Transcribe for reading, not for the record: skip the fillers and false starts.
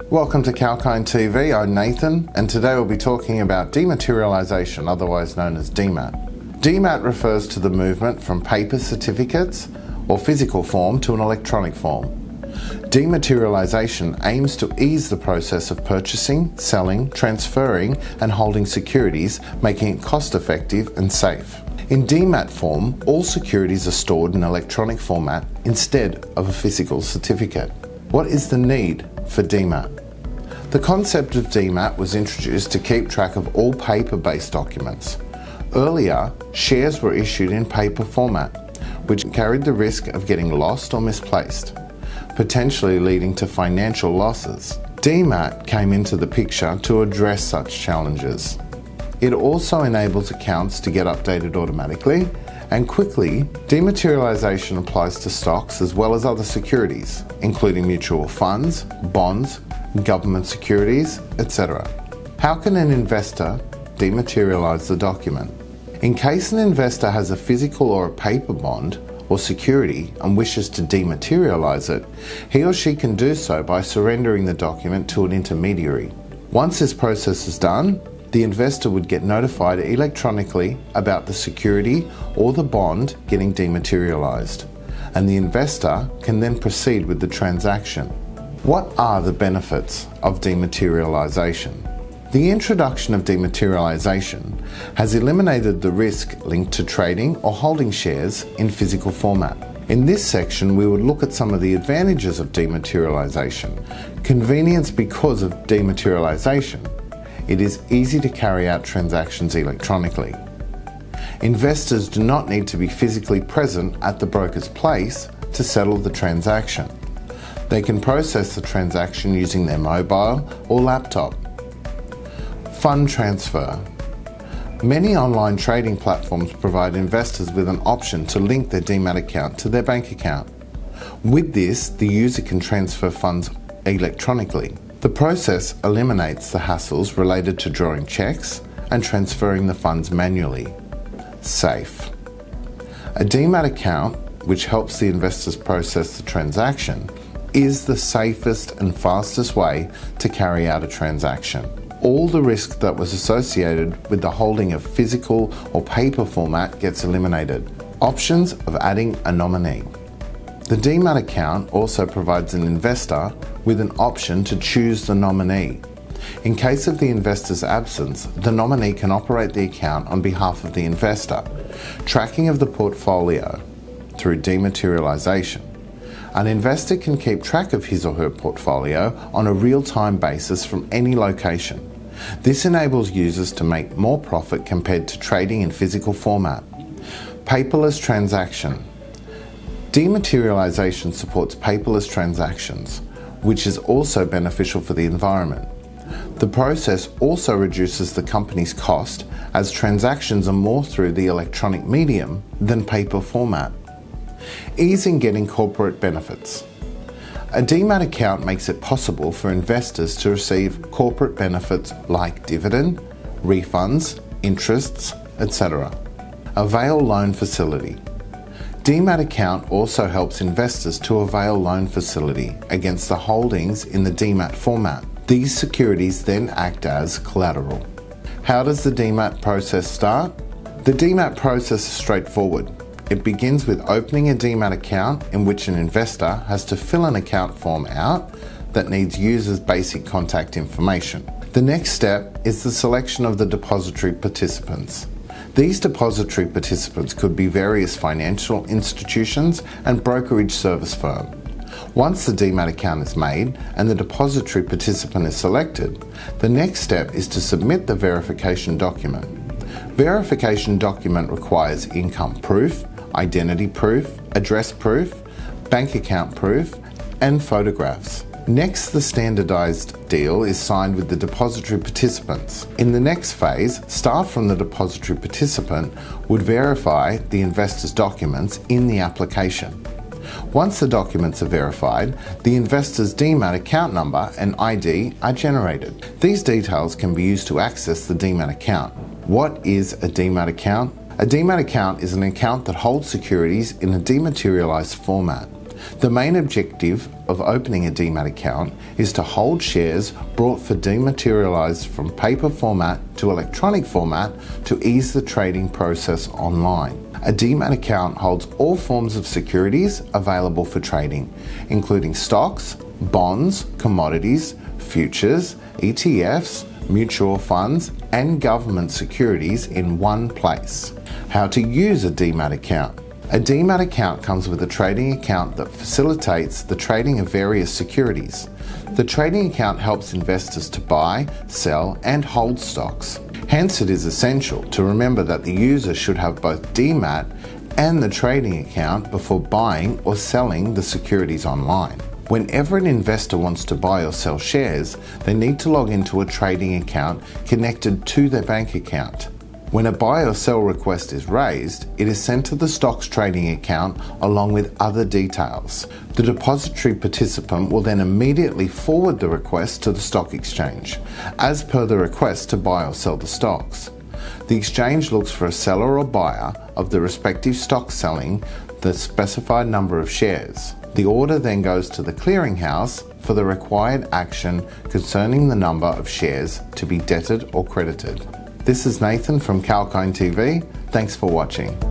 Welcome to Calkine TV, I'm Nathan, and today we'll be talking about dematerialization, otherwise known as DEMAT. DEMAT refers to the movement from paper certificates or physical form to an electronic form. Dematerialization aims to ease the process of purchasing, selling, transferring and holding securities, making it cost-effective and safe. In DEMAT form, all securities are stored in electronic format instead of a physical certificate. What is the need for DEMAT? The concept of DEMAT was introduced to keep track of all paper-based documents. Earlier, shares were issued in paper format, which carried the risk of getting lost or misplaced, potentially leading to financial losses. DEMAT came into the picture to address such challenges. It also enables accounts to get updated automatically and quickly. Dematerialization applies to stocks as well as other securities, including mutual funds, bonds, government securities, etc. How can an investor dematerialize the document? In case an investor has a physical or a paper bond or security and wishes to dematerialize it, he or she can do so by surrendering the document to an intermediary. Once this process is done, the investor would get notified electronically about the security or the bond getting dematerialized, and the investor can then proceed with the transaction. What are the benefits of dematerialization? The introduction of dematerialization has eliminated the risk linked to trading or holding shares in physical format. In this section, we would look at some of the advantages of dematerialization. Convenience because of dematerialization. It is easy to carry out transactions electronically. Investors do not need to be physically present at the broker's place to settle the transaction. They can process the transaction using their mobile or laptop. Fund transfer. Many online trading platforms provide investors with an option to link their DEMAT account to their bank account. With this, the user can transfer funds electronically. The process eliminates the hassles related to drawing checks and transferring the funds manually. Safe. A DEMAT account, which helps the investors process the transaction, is the safest and fastest way to carry out a transaction. All the risk that was associated with the holding of physical or paper format gets eliminated. Options of adding a nominee. The DEMAT account also provides an investor with an option to choose the nominee. In case of the investor's absence, the nominee can operate the account on behalf of the investor. Tracking of the portfolio through dematerialization. An investor can keep track of his or her portfolio on a real-time basis from any location. This enables users to make more profit compared to trading in physical format. Paperless transaction. Dematerialization supports paperless transactions, which is also beneficial for the environment. The process also reduces the company's cost as transactions are more through the electronic medium than paper format. Ease in getting corporate benefits. A DEMAT account makes it possible for investors to receive corporate benefits like dividend, refunds, interests, etc. Avail loan facility. DEMAT account also helps investors to avail loan facility against the holdings in the DEMAT format. These securities then act as collateral. How does the DEMAT process start? The DEMAT process is straightforward. It begins with opening a DEMAT account in which an investor has to fill an account form out that needs users' basic contact information. The next step is the selection of the depository participants. These depository participants could be various financial institutions and brokerage service firm. Once the DEMAT account is made and the depository participant is selected, the next step is to submit the verification document. Verification document requires income proof, identity proof, address proof, bank account proof, and photographs. Next, the standardized deal is signed with the depository participants. In the next phase, staff from the depository participant would verify the investor's documents in the application. Once the documents are verified, the investor's DEMAT account number and ID are generated. These details can be used to access the DEMAT account. What is a DEMAT account? A DEMAT account is an account that holds securities in a dematerialized format. The main objective of opening a DEMAT account is to hold shares brought for dematerialized from paper format to electronic format to ease the trading process online. A DEMAT account holds all forms of securities available for trading, including stocks, bonds, commodities, futures, ETFs, mutual funds, and government securities in one place. How to use a DEMAT account. A DEMAT account comes with a trading account that facilitates the trading of various securities. The trading account helps investors to buy, sell, and hold stocks. Hence, it is essential to remember that the user should have both DEMAT and the trading account before buying or selling the securities online. Whenever an investor wants to buy or sell shares, they need to log into a trading account connected to their bank account. When a buy or sell request is raised, it is sent to the stocks trading account along with other details. The depository participant will then immediately forward the request to the stock exchange, as per the request to buy or sell the stocks. The exchange looks for a seller or buyer of the respective stock selling the specified number of shares. The order then goes to the clearinghouse for the required action concerning the number of shares to be debted or credited. This is Nathan from Calcone TV. Thanks for watching.